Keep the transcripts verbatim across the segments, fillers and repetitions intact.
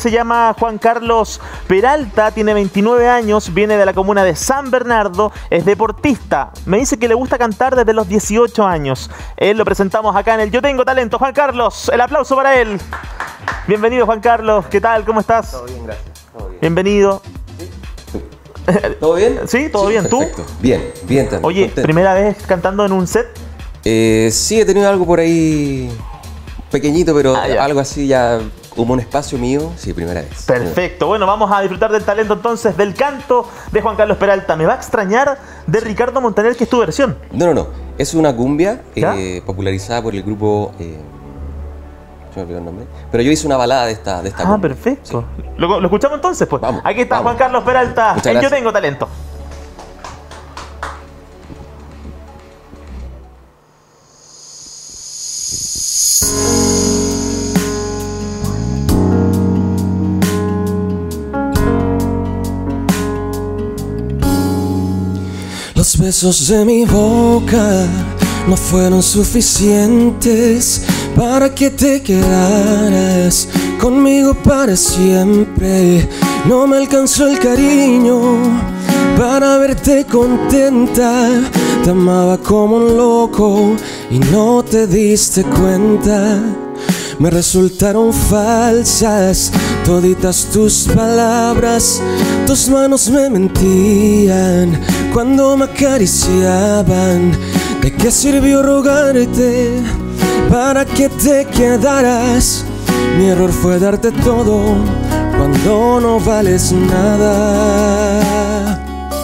Se llama Juan Carlos Peralta, tiene veintinueve años, viene de la comuna de San Bernardo, es deportista. Me dice que le gusta cantar desde los dieciocho años. Él lo presentamos acá en el Yo Tengo Talento. Juan Carlos, el aplauso para él. Bienvenido, Juan Carlos. ¿Qué tal? ¿Cómo estás? Todo bien, gracias. Todo bien. Bienvenido. ¿Sí? ¿Todo bien? Sí, todo sí, bien. Perfecto. ¿Tú? Bien, bien también. Oye, contento. ¿primera vez cantando en un set? Eh, sí, he tenido algo por ahí pequeñito, pero Ah, ya. algo así ya como un espacio mío. Sí, primera vez. Perfecto. Bueno, vamos a disfrutar del talento entonces, del canto de Juan Carlos Peralta. Me va a extrañar de Ricardo Montaner, que es tu versión. No, no, no. Es una cumbia ¿Ya? eh, popularizada por el grupo... Eh, se me olvidó el nombre. Pero yo hice una balada de esta, de esta Ah, cumbia. perfecto. Sí. ¿Lo, lo escuchamos entonces? Pues Vamos, aquí está vamos. Juan Carlos Peralta, Muchas en Yo gracias. Tengo Talento. Los besos de mi boca no fueron suficientes para que te quedaras conmigo para siempre. No me alcanzó el cariño para verte contenta. Te amaba como un loco y no te diste cuenta. Me resultaron falsas toditas tus palabras. Tus manos me mentían cuando me acariciaban. ¿De qué sirvió rogarte para que te quedaras? Mi error fue darte todo cuando no vales nada.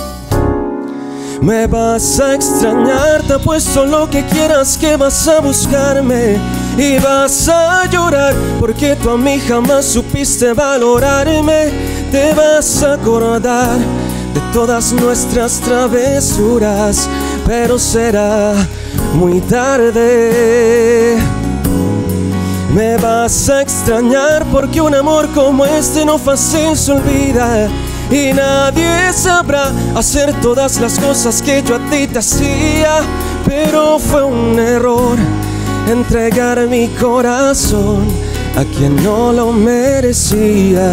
Me vas a extrañar, te apuesto lo que quieras que vas a buscarme y vas a llorar porque tú a mí jamás supiste valorarme. Te vas a acordar de todas nuestras travesuras, pero será muy tarde. Me vas a extrañar porque un amor como este no fácil se olvida y nadie sabrá hacer todas las cosas que yo a ti te hacía. Pero fue un error entregar mi corazón a quien no lo merecía.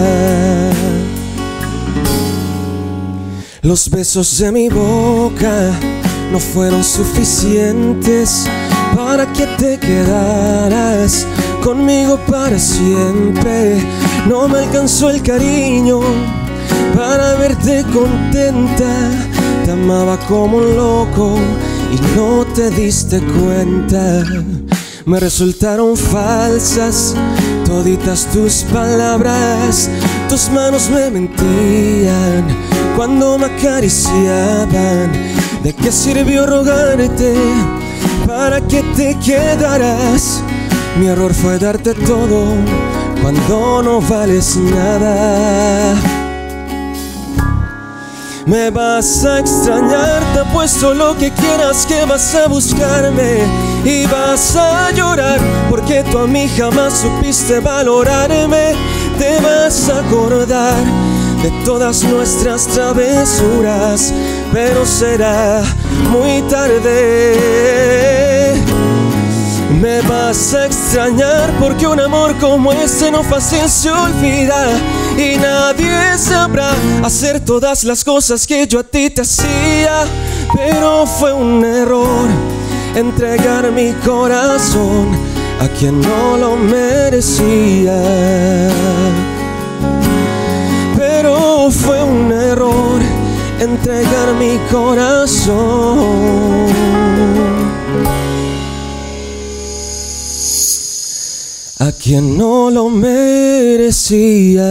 Los besos de mi boca no fueron suficientes para que te quedaras conmigo para siempre. No me alcanzó el cariño para verte contenta. Te amaba como un loco y no te diste cuenta. Me resultaron falsas toditas tus palabras. Tus manos me mentían cuando me acariciaban. ¿De qué sirvió rogarte para que te quedaras? Mi error fue darte todo cuando no vales nada. Me vas a extrañar, te apuesto lo que quieras que vas a buscarme y vas a llorar porque tú a mí jamás supiste valorarme. Te vas a acordar de todas nuestras travesuras, pero será muy tarde. Me vas a extrañar porque un amor como este no fácil se olvida y nadie sabrá hacer todas las cosas que yo a ti te hacía. Pero fue un error entregar mi corazón a quien no lo merecía. Pero fue un error entregar mi corazón a quien no lo merecía.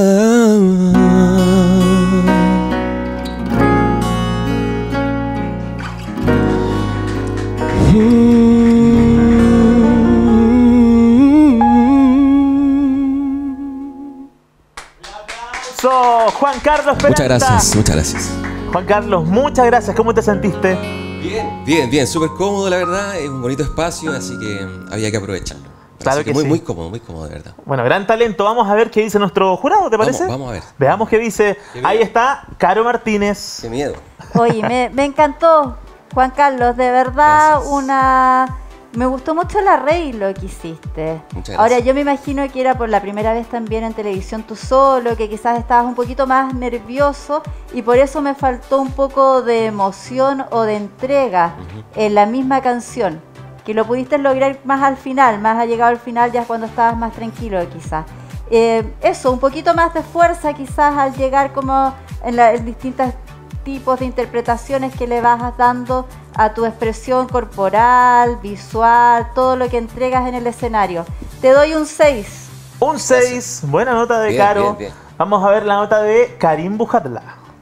So, Juan Carlos Peralta. Muchas gracias, muchas gracias. Juan Carlos, muchas gracias. ¿Cómo te sentiste? Bien, bien, bien. Súper cómodo, la verdad. Es un bonito espacio, así que había que aprovecharlo. Claro Así que muy, sí. muy cómodo, muy cómodo, de verdad. Bueno, gran talento. Vamos a ver qué dice nuestro jurado, ¿te parece? Vamos, vamos a ver. Veamos qué dice. Qué bien. Ahí está Caro Martínez. Qué miedo. Oye, me, me encantó, Juan Carlos, de verdad, Gracias. una Me gustó mucho el arreglo que hiciste. Muchas gracias. Ahora, yo me imagino que era por la primera vez también en televisión tú solo, que quizás estabas un poquito más nervioso y por eso me faltó un poco de emoción o de entrega uh-huh. en la misma canción, que lo pudiste lograr más al final, más ha llegado al final ya cuando estabas más tranquilo quizás. Eh, eso, un poquito más de fuerza quizás al llegar como en, la, en distintos tipos de interpretaciones que le vas dando a tu expresión corporal, visual, todo lo que entregas en el escenario. Te doy un seis. Un seis, buena nota de bien, Caro. Bien, bien. Vamos a ver la nota de Karim Bujatla.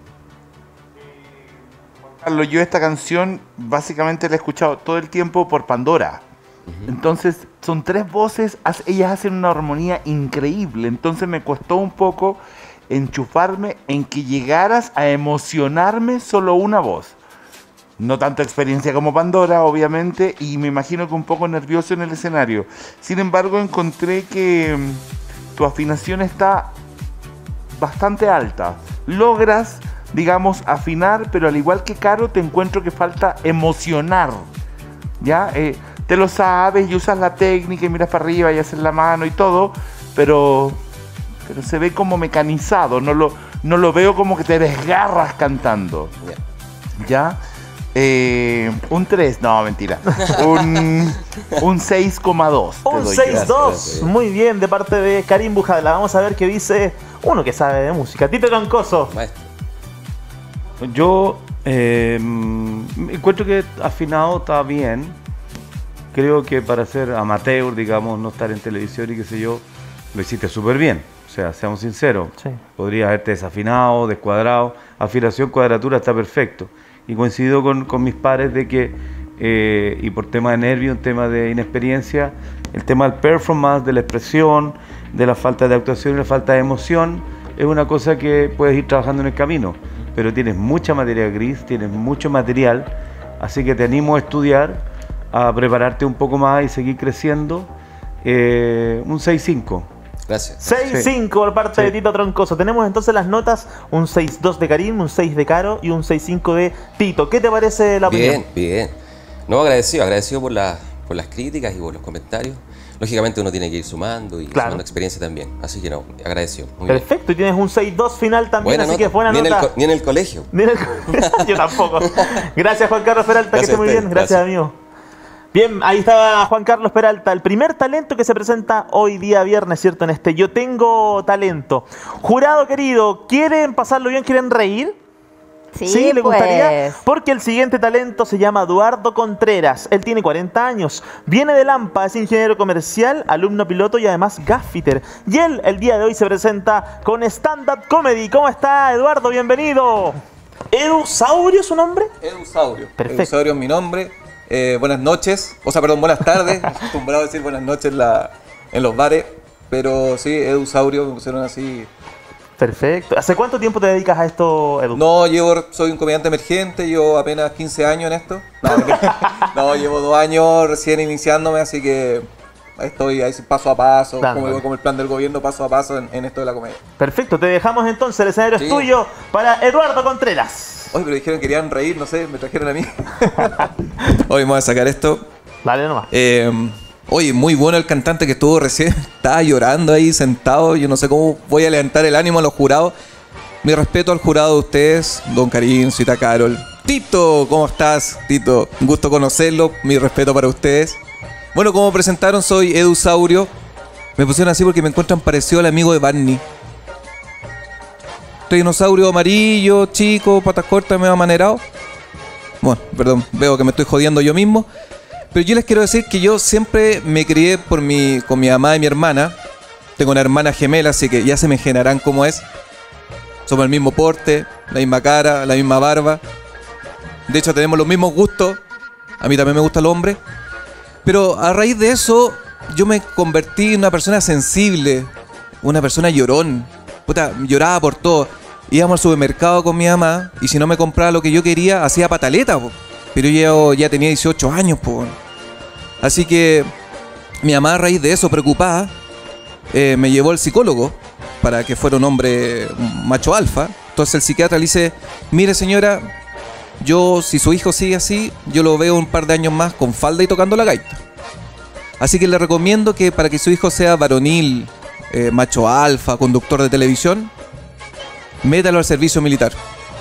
Carlos, yo esta canción básicamente la he escuchado todo el tiempo por Pandora. Uh-huh. Entonces son tres voces, ellas hacen una armonía increíble. Entonces me costó un poco enchufarme en que llegaras a emocionarme solo una voz. No tanta experiencia como Pandora, obviamente, y me imagino que un poco nervioso en el escenario. Sin embargo, encontré que um, tu afinación está bastante alta. Logras, digamos, afinar, pero al igual que Caro, te encuentro que falta emocionar. ¿Ya? Eh, te lo sabes y usas la técnica y miras para arriba y haces la mano y todo, pero, pero se ve como mecanizado. No lo, no lo veo como que te desgarras cantando. ¿Ya? Eh, un tres, no, mentira. Un, un seis coma dos. Un seis coma dos. Muy bien, de parte de Karim Bujatla. Vamos a ver qué dice uno que sabe de música. Tito Troncoso. Maestro. Yo eh, encuentro que afinado está bien. Creo que para ser amateur, digamos, no estar en televisión y qué sé yo, lo hiciste súper bien. O sea, seamos sinceros. Sí. Podría haberte desafinado, descuadrado. Afinación, cuadratura está perfecto. Y coincido con, con mis pares de que, eh, y por tema de nervio, un tema de inexperiencia, el tema del performance, de la expresión, de la falta de actuación y la falta de emoción, es una cosa que puedes ir trabajando en el camino. Pero tienes mucha materia gris, tienes mucho material, así que te animo a estudiar, a prepararte un poco más y seguir creciendo. Eh, un seis cinco. Gracias. seis cinco sí. por parte sí. de Tito Troncoso. Tenemos entonces las notas, un seis dos de Karim, un seis de Caro y un seis cinco de Tito. ¿Qué te parece la opinión? Bien, bien. No, agradecido, agradecido por, la, por las críticas y por los comentarios. Lógicamente uno tiene que ir sumando y claro. sumando experiencia también. Así que no, agradecido. Muy Perfecto, bien. Y tienes un seis dos final también, buena así nota. que es buena ni nota. En el, ni en el colegio. Ni en el colegio. Yo tampoco. Gracias, Juan Carlos Peralta, gracias que esté muy bien. Gracias, gracias, amigo. Bien, ahí estaba Juan Carlos Peralta, el primer talento que se presenta hoy día viernes, ¿cierto? En este Yo Tengo Talento. Jurado querido, ¿quieren pasarlo bien? ¿Quieren reír? Sí, ¿Sí? ¿Le pues. gustaría? Porque el siguiente talento se llama Eduardo Contreras. Él tiene cuarenta años, viene de Lampa, es ingeniero comercial, alumno piloto y además gaffiter. Y él el día de hoy se presenta con stand-up comedy. ¿Cómo está, Eduardo? Bienvenido. ¿Edusaurio su nombre? Edusaurio. Perfecto. Edusaurio es mi nombre. Eh, buenas noches, o sea, perdón, buenas tardes. Acostumbrado a decir buenas noches en, la, en los bares, pero sí, Edusaurio, me pusieron así. Perfecto. ¿Hace cuánto tiempo te dedicas a esto, Edu? No, llevo, soy un comediante emergente, llevo apenas quince años en esto. No, no llevo dos años recién iniciándome, así que estoy ahí paso a paso, claro, como, como el plan del gobierno, paso a paso en, en esto de la comedia. Perfecto, te dejamos entonces, el escenario sí. es tuyo para Eduardo Contreras. Oye, pero dijeron que querían reír, no sé, me trajeron a mí. Hoy me voy a sacar esto. Dale nomás. Eh, oye, muy bueno el cantante que estuvo recién. Estaba llorando ahí sentado. Yo no sé cómo voy a levantar el ánimo a los jurados. Mi respeto al jurado de ustedes, don Karim, Cita Carol. Tito, ¿cómo estás? Tito, un gusto conocerlo. Mi respeto para ustedes. Bueno, como presentaron, soy Edusaurio. Me pusieron así porque me encuentran parecido al amigo de Barney. Dinosaurio amarillo, chico, patas cortas, medio amanerado. Bueno, perdón, veo que me estoy jodiendo yo mismo. Pero yo les quiero decir que yo siempre me crié por mi, con mi mamá y mi hermana. Tengo una hermana gemela, así que ya se me imaginarán cómo es. Somos el mismo porte, la misma cara, la misma barba. De hecho, tenemos los mismos gustos. A mí también me gusta el hombre. Pero a raíz de eso, yo me convertí en una persona sensible. Una persona llorón. Puta, lloraba por todo. Íbamos al supermercado con mi mamá y si no me compraba lo que yo quería, hacía pataleta, po. Pero yo ya tenía dieciocho años, po. Así que mi mamá, a raíz de eso, preocupada, eh, me llevó al psicólogo para que fuera un hombre un macho alfa. Entonces el psiquiatra le dice, mire señora, yo si su hijo sigue así, yo lo veo un par de años más con falda y tocando la gaita. Así que le recomiendo que para que su hijo sea varonil, eh, macho alfa, conductor de televisión, métalo al servicio militar.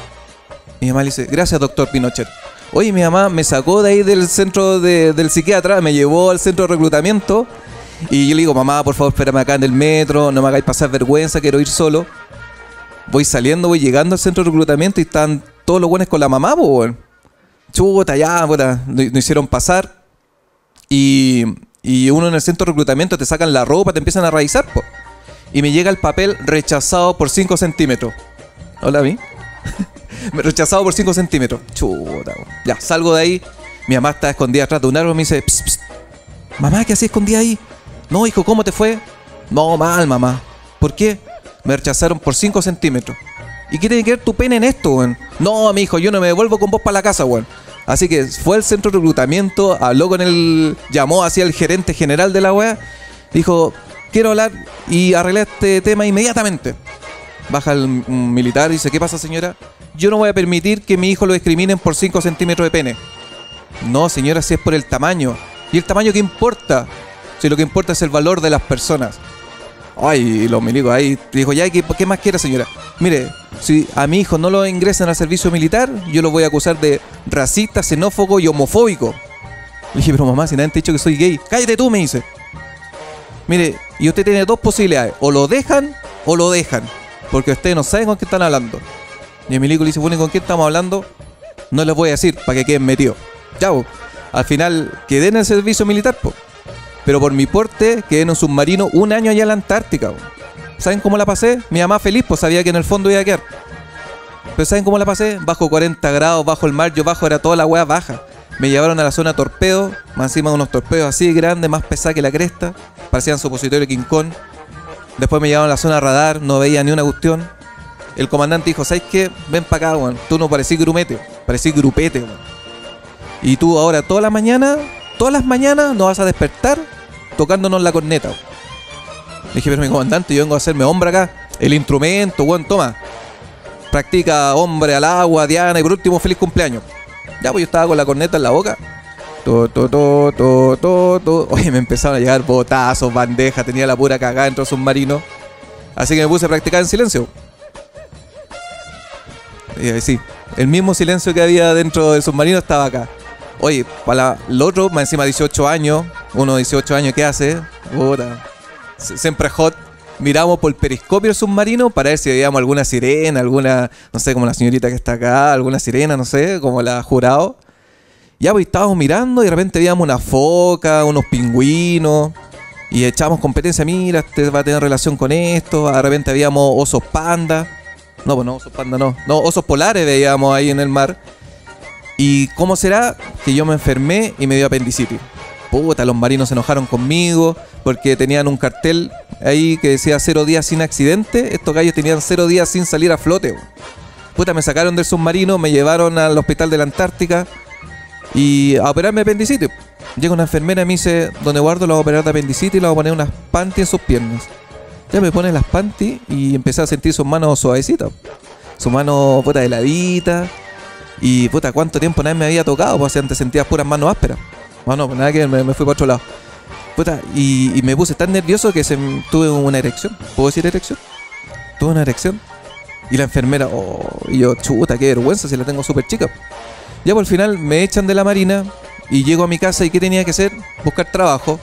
Mi mamá le dice, gracias doctor Pinochet. Oye, mi mamá me sacó de ahí del centro de, del psiquiatra, me llevó al centro de reclutamiento y yo le digo, mamá, por favor, espérame acá en el metro, no me hagáis pasar vergüenza, quiero ir solo. Voy saliendo, voy llegando al centro de reclutamiento y están todos los buenos con la mamá, pues, chuta, ya, puta, nos hicieron pasar y, y uno en el centro de reclutamiento te sacan la ropa, te empiezan a revisar, pues. Y me llega el papel rechazado por cinco centímetros. Hola, ¿vi? Me rechazado por cinco centímetros. Chuta, ya, salgo de ahí. Mi mamá está escondida atrás de un árbol y me dice, pss, pss. Mamá, ¿qué hacía escondida ahí? No, hijo, ¿cómo te fue? No, mal, mamá. ¿Por qué? Me rechazaron por cinco centímetros. ¿Y qué tiene que ver tu pene en esto, weón? No, mi hijo, yo no me devuelvo con vos para la casa, weón. Así que fue al centro de reclutamiento, habló con el... llamó hacia el gerente general de la wea. Dijo, quiero hablar y arreglar este tema inmediatamente. Baja el militar y dice, ¿qué pasa, señora? Yo no voy a permitir que mi hijo lo discriminen por cinco centímetros de pene. No, señora, si es por el tamaño. ¿Y el tamaño qué importa? Si lo que importa es el valor de las personas. Ay, los milicos ahí. Dijo, ya, ¿qué, ¿qué más quiere, señora? Mire, si a mi hijo no lo ingresan al servicio militar, yo lo voy a acusar de racista, xenófobo y homofóbico. Le dije, pero mamá, si nadie te ha dicho que soy gay. Cállate tú, me dice. Mire, y usted tiene dos posibilidades. O lo dejan o lo dejan. Porque ustedes no saben con qué están hablando. Y el milico le dice, bueno, ¿y con quién estamos hablando? No les voy a decir, para que queden metidos. Ya, po. Al final quedé en el servicio militar, po. Pero por mi porte quedé en un submarino un año allá en la Antártica, po. ¿Saben cómo la pasé? Mi mamá feliz, pues sabía que en el fondo iba a quedar. Pero ¿saben cómo la pasé? Bajo cuarenta grados, bajo el mar, yo bajo era toda la hueá baja. Me llevaron a la zona torpedo, más encima de unos torpedos así grandes, más pesados que la cresta. Parecían supositorio King Kong. Después me llevaron a la zona radar, no veía ni una cuestión. El comandante dijo, ¿sabes qué? Ven para acá, weón. Tú no parecís grumete, parecís grupete, weón. Y tú ahora todas las mañanas, todas las mañanas nos vas a despertar tocándonos la corneta, weón. Le dije, pero mi comandante, yo vengo a hacerme hombre acá. El instrumento, weón, toma. Practica hombre al agua, Diana, y por último, feliz cumpleaños. Ya, pues yo estaba con la corneta en la boca. To, to, to, to, to, to. Oye, me empezaron a llegar botazos, bandejas, tenía la pura cagada dentro del submarino. Así que me puse a practicar en silencio. Y sí, el mismo silencio que había dentro del submarino estaba acá. Oye, para el otro, más encima dieciocho años, uno de dieciocho años, ¿qué hace? Puta, siempre hot. Miramos por el periscopio del submarino para ver si veíamos alguna sirena, alguna, no sé, como la señorita que está acá, alguna sirena, no sé, como la jurado. Ya, pues estábamos mirando y de repente veíamos una foca, unos pingüinos y echábamos competencia, mira, este va a tener relación con esto. De repente veíamos osos panda. No, pues no, osos panda no. No, osos polares veíamos ahí en el mar. ¿Y cómo será que yo me enfermé y me dio apendicitis? Puta, los marinos se enojaron conmigo porque tenían un cartel ahí que decía cero días sin accidente. Estos gallos tenían cero días sin salir a flote. Puta, me sacaron del submarino, me llevaron al hospital de la Antártica y a operarme apendicitis. Llega una enfermera y me dice, don Eduardo, lo voy a operar de apendicitis y le voy a poner unas panties en sus piernas. Ya me pone las panties y empecé a sentir sus manos suavecitas. Sus manos, puta, heladitas. Y, puta, ¿cuánto tiempo nadie me había tocado? Pues antes sentía puras manos ásperas. Bueno, pues nada que me, me fui para otro lado. Puta, y, y me puse tan nervioso que se, tuve una erección. ¿Puedo decir erección? Tuve una erección. Y la enfermera, oh, y yo, chuta, qué vergüenza si la tengo súper chica. Ya por el final me echan de la marina y llego a mi casa y ¿qué tenía que hacer? Buscar trabajo.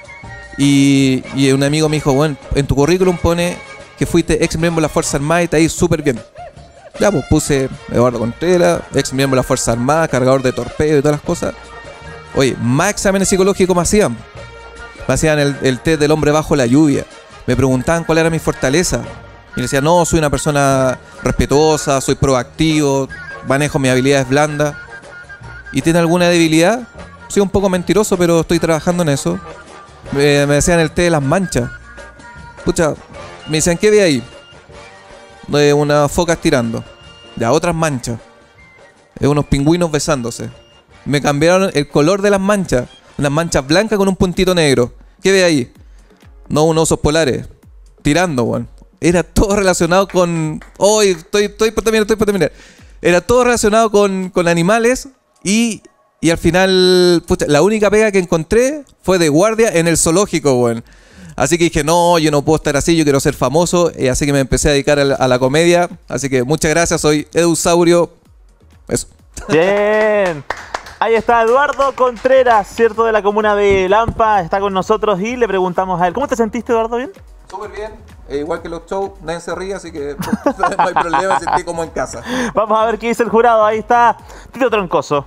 Y, y un amigo me dijo, bueno, en tu currículum pone que fuiste ex miembro de la Fuerza Armada y te ahí súper bien. Ya, pues puse Eduardo Contreras, ex miembro de la Fuerza Armada, cargador de torpedo y todas las cosas. Oye, más exámenes psicológicos me hacían. Me hacían el, el test del hombre bajo la lluvia. Me preguntaban cuál era mi fortaleza. Y le decía, no, soy una persona respetuosa, soy proactivo, manejo mis habilidades blandas. ¿Y tiene alguna debilidad? Soy un poco mentiroso, pero estoy trabajando en eso. Me, me decían el té de las manchas. Pucha, me decían, ¿qué ve ahí? De unas focas tirando. Ya, otras manchas. De unos pingüinos besándose. Me cambiaron el color de las manchas. Unas manchas blancas con un puntito negro. ¿Qué ve ahí? No, unos osos polares. Tirando, weón. Era todo relacionado con... Hoy oh, estoy, estoy por terminar, estoy por terminar. Era todo relacionado con, con animales y y al final, pucha, la única pega que encontré fue de guardia en el zoológico, weón. Así que dije, no, yo no puedo estar así, yo quiero ser famoso. Y así que me empecé a dedicar a la, a la comedia. Así que muchas gracias, soy Edusaurio. Eso. Bien. Ahí está Eduardo Contreras, ¿cierto? De la comuna de Lampa. Está con nosotros y le preguntamos a él. ¿Cómo te sentiste, Eduardo? ¿Bien? Súper bien. Eh, igual que los shows, nadie se ríe, así que no hay problema, me sentí como en casa. Vamos a ver qué dice el jurado. Ahí está Tito Troncoso.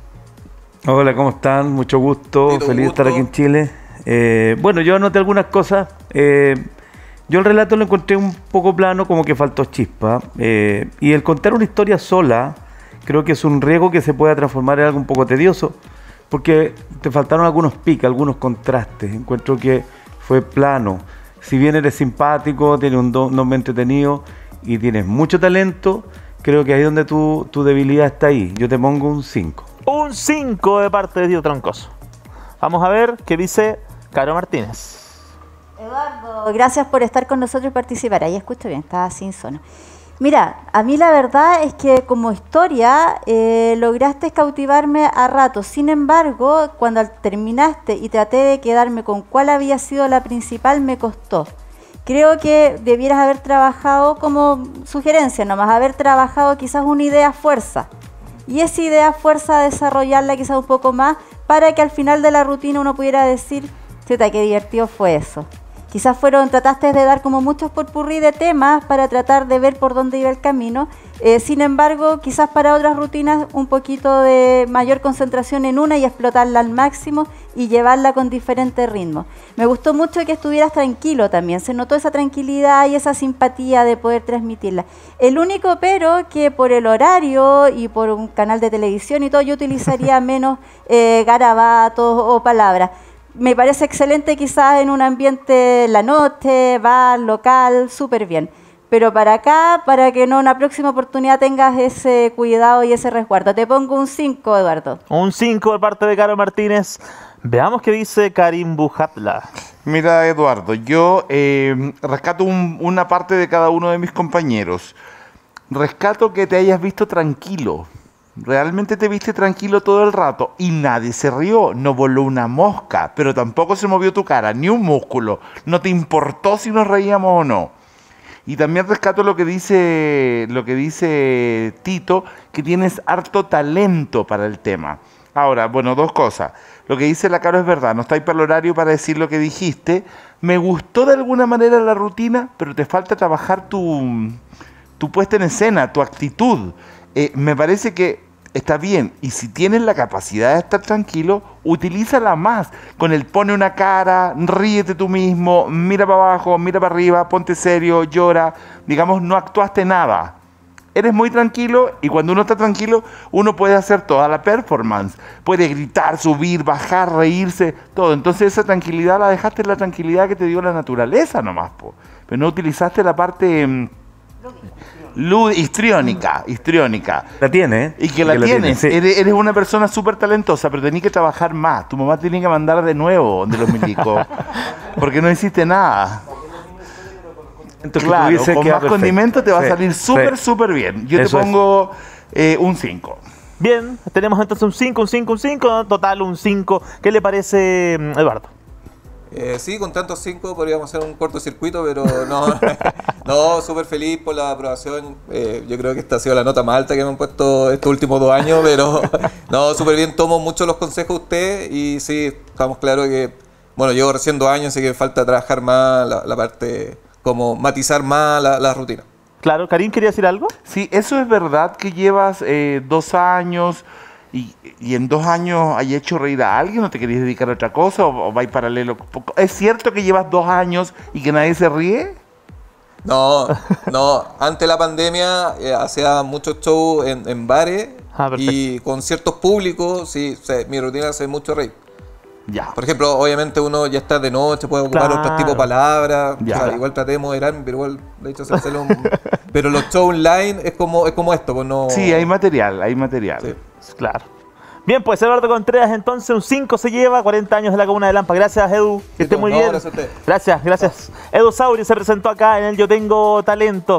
Hola, ¿cómo están? Mucho gusto. Tito, Feliz de gusto. estar aquí en Chile. Eh, bueno, yo anoté algunas cosas. Eh, yo el relato lo encontré un poco plano, como que faltó chispa. Eh, y el contar una historia sola, creo que es un riesgo que se pueda transformar en algo un poco tedioso, porque te faltaron algunos pics, algunos contrastes. Encuentro que fue plano. Si bien eres simpático, tienes un don, nombre entretenido y tienes mucho talento, creo que ahí es donde tu, tu debilidad está ahí. Yo te pongo un cinco. Un cinco de parte de Tito Troncoso. Vamos a ver qué dice Caro Martínez. Eduardo, gracias por estar con nosotros y participar. Ahí escucho bien, estaba sin zona. Mira, a mí la verdad es que como historia eh, lograste cautivarme a rato. Sin embargo, cuando terminaste y traté de quedarme con cuál había sido la principal, me costó. Creo que debieras haber trabajado, como sugerencia nomás, haber trabajado quizás una idea fuerza. Y esa idea fuerza desarrollarla quizás un poco más para que al final de la rutina uno pudiera decir, chuta, qué divertido fue eso. Quizás fueron, trataste de dar como muchos popurrí de temas para tratar de ver por dónde iba el camino. Eh, sin embargo, quizás para otras rutinas un poquito de mayor concentración en una y explotarla al máximo y llevarla con diferentes ritmos. Me gustó mucho que estuvieras tranquilo también. Se notó esa tranquilidad y esa simpatía de poder transmitirla. El único pero que por el horario y por un canal de televisión y todo, yo utilizaría menos eh, garabatos o palabras. Me parece excelente quizás en un ambiente la noche, bar, local, súper bien. Pero para acá, para que no en una próxima oportunidad tengas ese cuidado y ese resguardo. Te pongo un cinco, Eduardo. Un cinco de parte de Caro Martínez. Veamos qué dice Karim Bujatla. Mira, Eduardo, yo eh, rescato un- una parte de cada uno de mis compañeros. Rescato que te hayas visto tranquilo. Realmente te viste tranquilo todo el rato y nadie se rió, no voló una mosca, pero tampoco se movió tu cara, ni un músculo. No te importó si nos reíamos o no. Y también rescato lo que dice, lo que dice Tito, que tienes harto talento para el tema. Ahora, bueno, dos cosas. Lo que dice la Caro es verdad, no estáis para el horario para decir lo que dijiste. Me gustó de alguna manera la rutina, pero te falta trabajar tu, tu puesta en escena, tu actitud. Eh, me parece que está bien, y si tienes la capacidad de estar tranquilo, utilízala más. Con el pone una cara, ríete tú mismo, mira para abajo, mira para arriba, ponte serio, llora. Digamos, no actuaste nada. Eres muy tranquilo y cuando uno está tranquilo, uno puede hacer toda la performance. Puede gritar, subir, bajar, reírse, todo. Entonces esa tranquilidad la dejaste en la tranquilidad que te dio la naturaleza nomás, po. Pero no utilizaste la parte... mm, Lud histriónica, histriónica. La tiene, ¿eh? Y que la tiene, tienes. sí. Eres, eres una persona súper talentosa, pero tenés que trabajar más. Tu mamá tiene que mandar de nuevo de los milicos. Porque no hiciste nada. Entonces, Claro, que tuviese con queda más perfecto. condimento te va a Sí, salir súper, sí. súper bien. Yo Eso te es. pongo eh, un cinco. Bien, tenemos entonces un cinco, un cinco, un cinco, total un cinco. ¿Qué le parece, Eduardo? Eh, sí, con tantos cinco podríamos hacer un cortocircuito, pero no, no, súper feliz por la aprobación. Eh, yo creo que esta ha sido la nota más alta que me han puesto estos últimos dos años, pero no, súper bien, tomo mucho los consejos de usted y sí, estamos claros que, bueno, llevo recién dos años, así que falta trabajar más la, la parte, como matizar más la, la rutina. Claro, Karim, ¿quería decir algo? Sí, eso es verdad que llevas eh, dos años y, y en dos años hay hecho reír a alguien, ¿no te querías dedicar a otra cosa o, o vais paralelo? ¿Es cierto que llevas dos años y que nadie se ríe? No, no, antes de la pandemia eh, hacía muchos shows en, en bares Ah, perfecto. y con ciertos públicos, sí, se- mi rutina hace mucho reír. Ya. Por ejemplo, obviamente uno ya está de noche, puede ocupar Claro. otro tipo de palabras, Ya. o sea, igual traté de moderarme, pero igual de hecho se hace un... Pero los shows online es como, es como esto, pues no... Sí, hay material, hay material. Sí. Claro. Bien, pues Eduardo Contreras, entonces un cinco se lleva, cuarenta años de la comuna de Lampa. Gracias, Edu. Que esté pues, muy no, bien. gracias a usted. Gracias, gracias. Edu Sauri se presentó acá en el Yo Tengo Talento. Vamos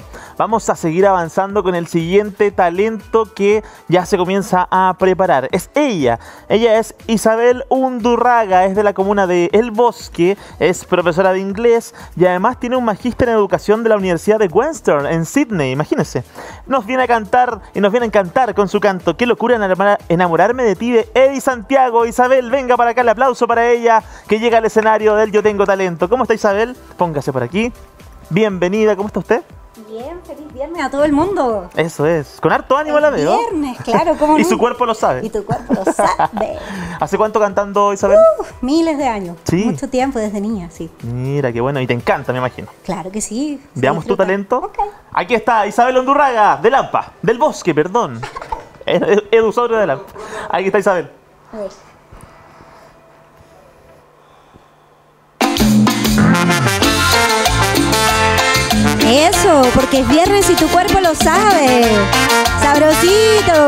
Vamos a seguir avanzando con el siguiente talento que ya se comienza a preparar. Es ella. Ella es Isabel Undurraga, es de la comuna de El Bosque, es profesora de inglés y además tiene un magíster en educación de la Universidad de Western en Sydney, imagínense. Nos viene a cantar y nos viene a encantar con su canto Qué locura enamorarme de ti de Eddie Santiago. Isabel, venga para acá, el aplauso para ella que llega al escenario del Yo Tengo Talento. ¿Cómo está Isabel? Póngase por aquí. Bienvenida, ¿cómo está usted? Bien, feliz viernes a todo el mundo. Eso es, con harto ánimo la veo. Viernes, claro, ¿cómo no? Y su cuerpo lo sabe. Y tu cuerpo lo sabe. ¿Hace cuánto cantando, Isabel? Uh, miles de años. Sí. Mucho tiempo, desde niña, sí. Mira, qué bueno. Y te encanta, me imagino. Claro que sí. Veamos tu talento. Okay. Aquí está Isabel Undurraga, de Lampa, del Bosque, perdón. Edu Saurio de Lampa. Aquí está Isabel. A ver. Eso, porque es viernes y tu cuerpo lo sabe. Sabrosito.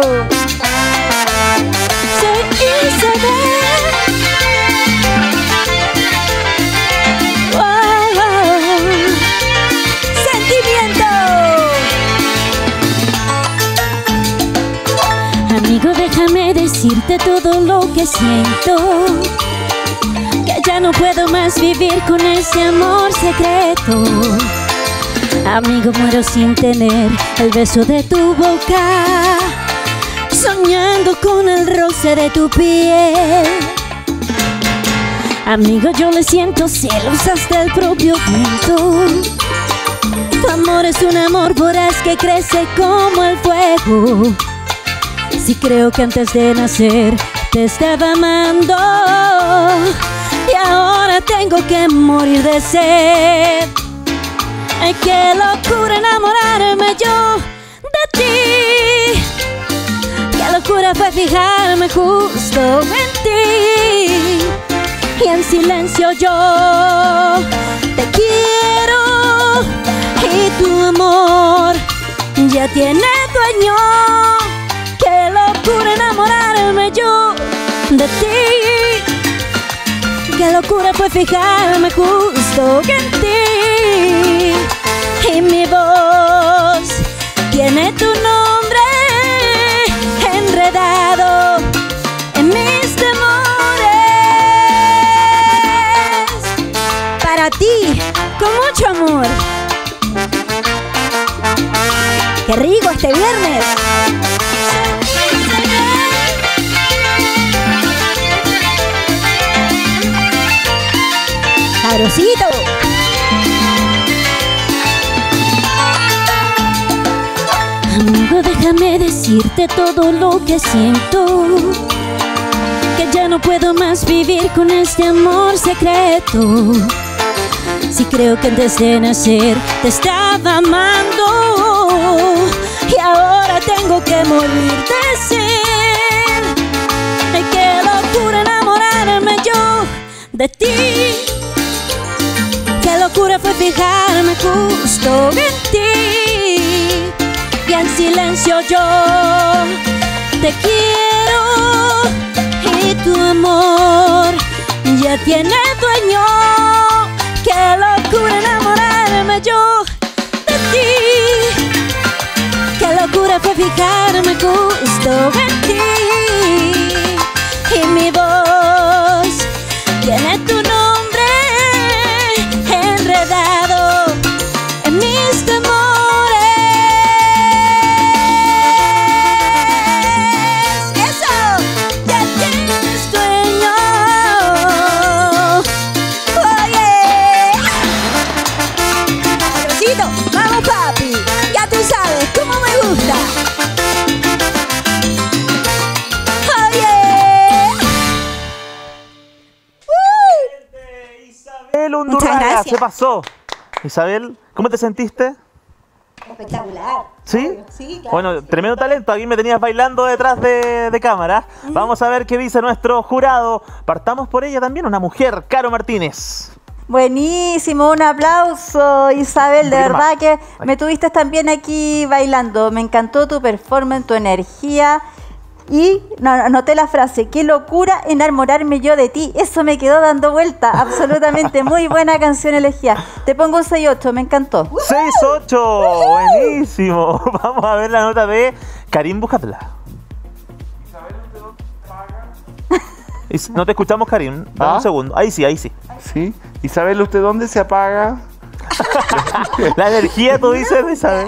Soy Isabel. Wow, wow. Sentimiento. Amigo, déjame decirte todo lo que siento. Que ya no puedo más vivir con ese amor secreto. Amigo, muero sin tener el beso de tu boca, soñando con el roce de tu piel. Amigo, yo le siento celos hasta el propio viento. Tu amor es un amor voraz que crece como el fuego. Sí, creo que antes de nacer te estaba amando y ahora tengo que morir de sed. Ay, qué locura enamorarme yo de ti. Qué locura fue fijarme justo en ti. Y en silencio yo te quiero. Y tu amor ya tiene dueño. Qué locura enamorarme yo de ti. Qué locura fue fijarme justo en ti. Y mi voz tiene tu nombre enredado en mis temores. Para ti, con mucho amor. ¡Qué rico este viernes! ¡Sabrosito! Amigo, déjame decirte todo lo que siento. Que ya no puedo más vivir con este amor secreto. Sí, creo que antes de nacer te estaba amando y ahora tengo que morir de sed. Ay, qué locura enamorarme yo de ti. Qué locura fue fijarme justo en ti. Y en silencio yo te quiero. Y tu amor ya tiene dueño. Qué locura enamorarme yo de ti. Qué locura fue fijarme justo en ti. Y mi voz tiene tu nombre enredado en mis temores. Eso, ya tienes dueño. Oye, sabrosito, vamos papi, ya tú sabes cómo me gusta. Isabel Undurraga, se pasó. Isabel, ¿cómo te sentiste? Espectacular. ¿Sí? Sí, claro. Bueno, tremendo talento. Aquí me tenías bailando detrás de, de cámara. Mm. Vamos a ver qué dice nuestro jurado. Partamos por ella también, una mujer, Caro Martínez. Buenísimo, un aplauso, Isabel, de verdad más. que me tuviste también aquí bailando. Me encantó tu performance, tu energía. Y no, anoté la frase, qué locura enamorarme yo de ti. Eso me quedó dando vuelta, absolutamente. Muy buena canción elegida. Te pongo un seis ocho, me encantó. seis ocho, buenísimo. Vamos a ver la nota de Karim, búscatela. No te escuchamos, Karim. Dame ¿Ah? un segundo. Ahí sí, ahí sí. ¿Sí? ¿Isabel, usted dónde se apaga? La energía, tú dices, Isabel.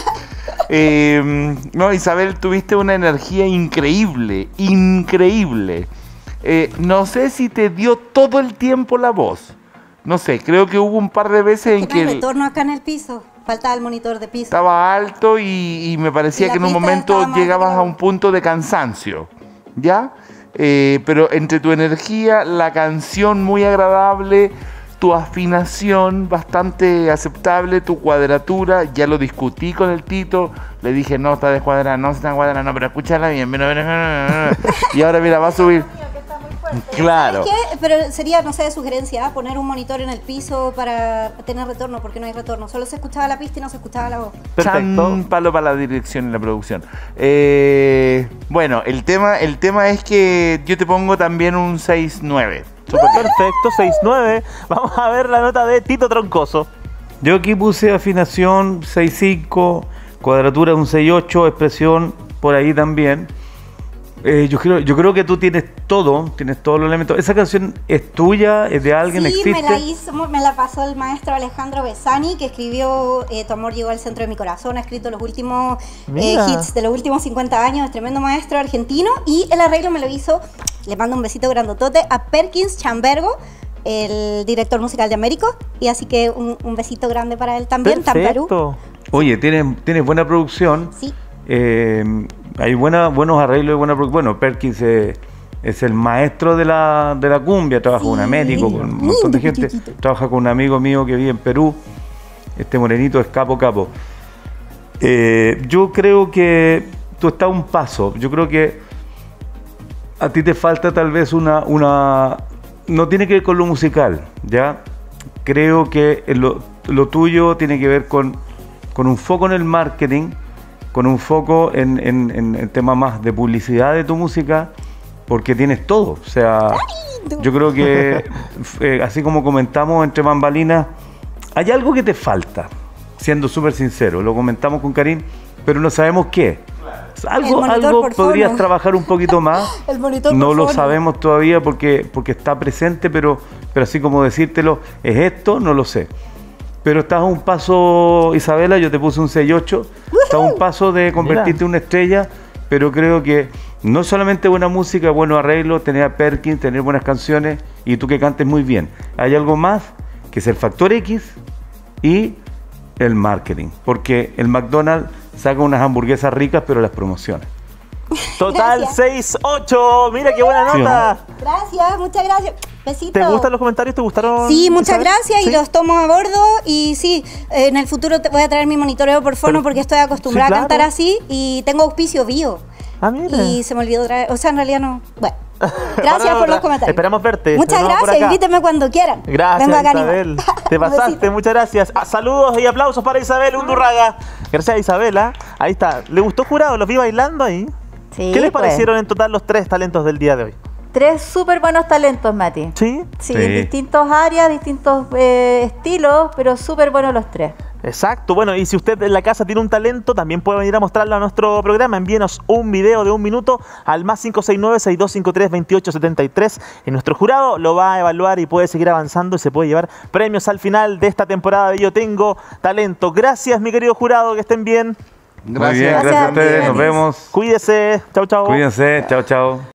Eh, no, Isabel, tuviste una energía increíble, increíble. Eh, no sé si te dio todo el tiempo la voz. No sé, creo que hubo un par de veces en que no que hay retorno acá en el piso. Faltaba el monitor de piso. estaba alto y, y me parecía Y la que en un pista momento estaba más llegabas a grave. un punto de cansancio, ¿ya? Eh, pero entre tu energía, la canción muy agradable, tu afinación bastante aceptable, tu cuadratura, ya lo discutí con el Tito, le dije, no, está descuadrada, no está cuadrada, no, pero escúchala bien, mira, mira, mira, mira. Y ahora mira, va a subir. Claro. ¿Sabes qué? Pero sería, no sé, de sugerencia, ¿eh? Poner un monitor en el piso para tener retorno, porque no hay retorno. Solo se escuchaba la pista y no se escuchaba la voz. Perfecto. Chan, palo para la dirección y la producción. Eh, bueno, el tema, el tema es que yo te pongo también un seis nueve. Súper perfecto, seis nueve. Vamos a ver la nota de Tito Troncoso. Yo aquí puse afinación seis cinco, cuadratura un seis ocho, expresión por ahí también. Eh, yo, creo, yo creo que tú tienes todo, tienes todos los elementos. ¿Esa canción es tuya? ¿Es de alguien? Sí, ¿Existe? me la, hizo, me la pasó el maestro Alejandro Besani, que escribió eh, Tu amor llegó al centro de mi corazón, ha escrito los últimos eh, Mira. hits de los últimos cincuenta años, es tremendo maestro argentino, y el arreglo me lo hizo, le mando un besito grandotote, a Perkins Chambergo, el director musical de Américo, y así que un, un besito grande para él también, Tamperú. Perfecto. Oye, tienes, tienes buena producción. Sí. Eh, hay buena, buenos arreglos y buena producción. Bueno, Perkins eh, es el maestro de la, de la cumbia, trabaja Sí. con Américo, con un montón de gente. Chiquitito. Trabaja con un amigo mío que vive en Perú. Este morenito es capo, capo. Eh, yo creo que tú estás a un paso. Yo creo que a ti te falta tal vez una, una... No tiene que ver con lo musical, ¿ya? Creo que lo, lo tuyo tiene que ver con, con un foco en el marketing, con un foco en, en, en el tema más de publicidad de tu música, porque tienes todo. O sea, yo creo que, eh, así como comentamos entre bambalinas, hay algo que te falta, siendo súper sincero. Lo comentamos con Karim, pero no sabemos qué. Algo, El monitor algo por podrías fono. trabajar un poquito más. El monitor No por lo fono. sabemos todavía porque, porque está presente, pero, pero así como decírtelo, ¿es esto? No lo sé. Pero estás a un paso, Isabela, yo te puse un seis ocho, estás a un paso de convertirte en una estrella, pero creo que no solamente buena música, buenos arreglos, tener a Perkins, tener buenas canciones y tú que cantes muy bien. Hay algo más que es el factor X y el marketing, porque el McDonald's saca unas hamburguesas ricas, pero las promociona. Total Gracias. seis ocho. Mira qué buena Sí, nota. Gracias, muchas gracias. Besitos. ¿Te gustan los comentarios? ¿Te gustaron? Sí, muchas Isabel? gracias ¿Sí? y los tomo a bordo. Y sí, eh, en el futuro te voy a traer mi monitoreo por fono Pero- porque estoy acostumbrada sí, a cantar claro. así y tengo auspicio bio. Ah, mira. Y se me olvidó traer, o sea, en realidad no. Bueno, gracias Para por otra. los comentarios. Esperamos verte. Muchas Nos vemos por gracias, acá. invíteme cuando quieran. Gracias, Vengo acá a Isabel. animar. Te Un pasaste, besito. muchas gracias. Ah, saludos y aplausos para Isabel Undurraga. Gracias, Isabela. Ahí está. ¿Le gustó Jurado? ¿Los vi bailando ahí? Sí, ¿Qué les pues. parecieron en total los tres talentos del día de hoy? Tres súper buenos talentos, Mati. ¿Sí? Sí, Sí. en distintos áreas, distintos eh, estilos, pero súper buenos los tres. Exacto, bueno, y si usted en la casa tiene un talento, también puede venir a mostrarlo a nuestro programa. Envíenos un video de un minuto al más cinco seis nueve, seis dos cinco tres, dos ocho siete tres. Y nuestro jurado lo va a evaluar y puede seguir avanzando y se puede llevar premios al final de esta temporada de Yo Tengo Talento. Gracias, mi querido jurado, que estén bien. Muy bien, Gracias. gracias a ustedes, nos Gracias. vemos. Cuídese. Chau, chau. Cuídense, chao, chao.